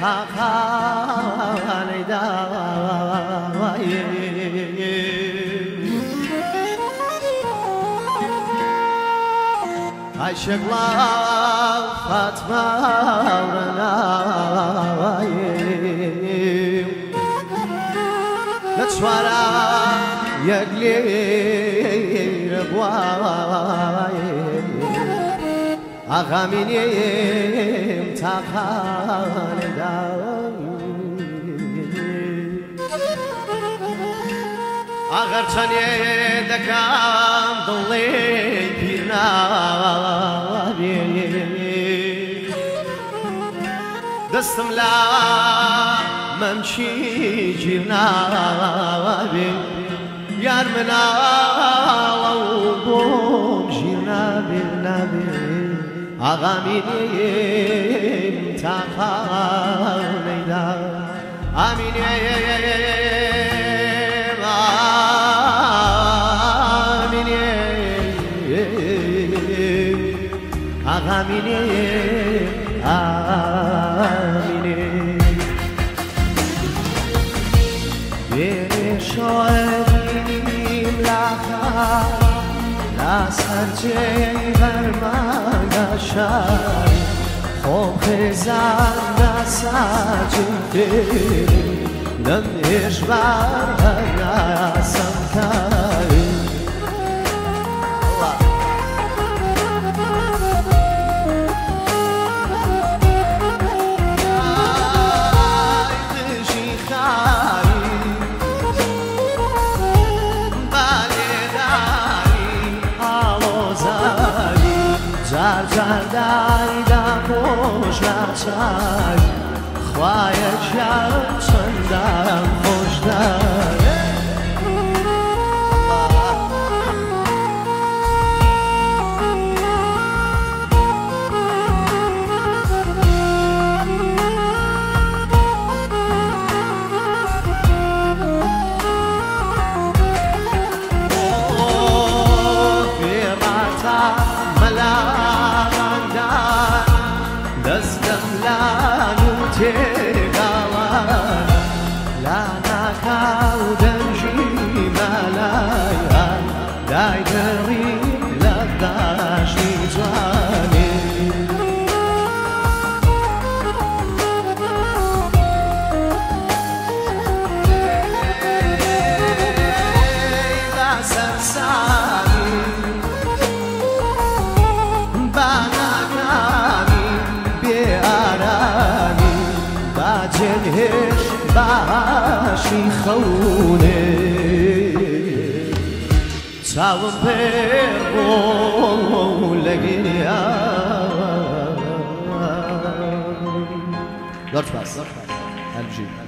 تاخاني داوي عاشق لا فاطمة ورناوي نتشوارا يقلي ربواي أغامينيم تاخاني داوي أغرتني دكام ضلي بيرناوي دستم لا ممشي جيرناوي يار منا وبوم جيرناوي أغامينيم تاخاني داوي آمینه بیر شاهدیم لخر لسرچه برمگشن خوب خزن نسجده نمیش برگسم کاری جردای دم خوش نچای خواهی شد چندم خوش داره لا نكاو دنجي ملايا لا يدري لا داشي جاني لا سرساني بانكاني بأراني باجنهش باشی خونه چاوم پر لگیا لطفاً